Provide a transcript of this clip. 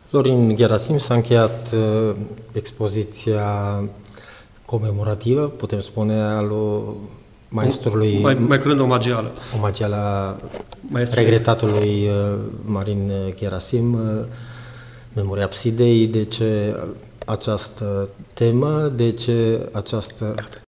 Florin Gherasim s-a încheiat expoziția comemorativă, putem spune, al maestrului... Mai curând omagială. Omagiala regretatului Marin Gherasim, Memoria Absidei. De ce această temă? De ce această